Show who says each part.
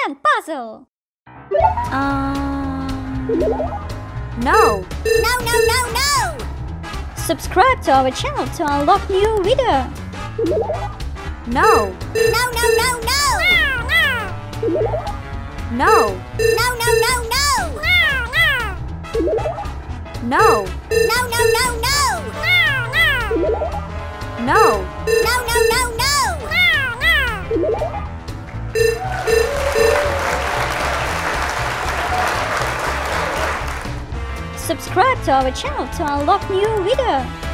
Speaker 1: and puzzle.
Speaker 2: No.
Speaker 3: No!
Speaker 1: Subscribe to our channel to unlock new video.
Speaker 2: No.
Speaker 3: No!
Speaker 2: No.
Speaker 3: No!
Speaker 2: No. No.
Speaker 1: Subscribe to our channel to unlock new video.